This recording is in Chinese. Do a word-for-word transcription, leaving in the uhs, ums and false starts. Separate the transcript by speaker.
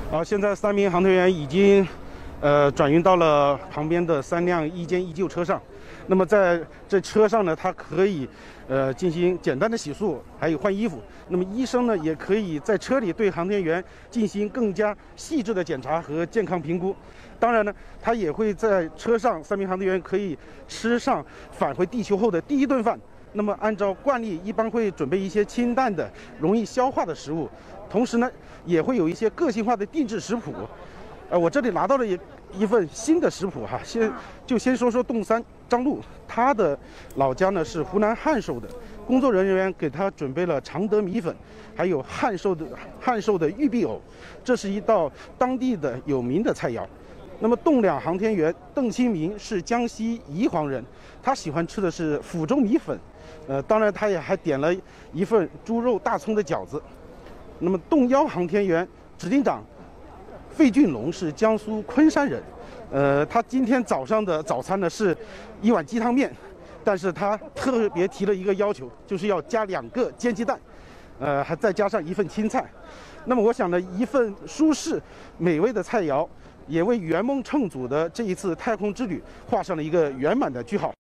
Speaker 1: 好，现在三名航天员已经，呃，转运到了旁边的三辆一间一救车上。那么在这车上呢，它可以，呃，进行简单的洗漱，还有换衣服。那么医生呢，也可以在车里对航天员进行更加细致的检查和健康评估。当然呢，他也会在车上，三名航天员可以吃上返回地球后的第一顿饭。那么按照惯例，一般会准备一些清淡的、容易消化的食物，同时呢，也会有一些个性化的定制食谱。呃，我这里拿到了一一份新的食谱哈，先就先说说洞三张璐，他的老家呢是湖南汉寿的，工作人员给他准备了常德米粉，还有汉寿的汉寿的玉璧藕，这是一道当地的有名的菜肴。那么栋两航天员邓清明是江西宜黄人，他喜欢吃的是抚州米粉，呃，当然他也还点了一份猪肉大葱的饺子。那么洞幺航天员指令长费俊龙是江苏昆山人，呃，他今天早上的早餐呢是一碗鸡汤面，但是他特别提了一个要求，就是要加两个煎鸡蛋，呃，还再加上一份青菜。那么我想呢，一份舒适美味的菜肴，也为圆梦乘组的这一次太空之旅画上了一个圆满的句号。